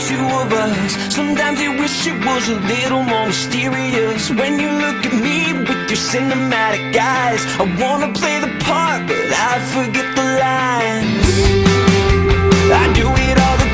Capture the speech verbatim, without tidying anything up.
two of us. Sometimes you wish it was a little more mysterious. When you look at me with your cinematic eyes, I wanna play the part, but I forget the lines. I do it all the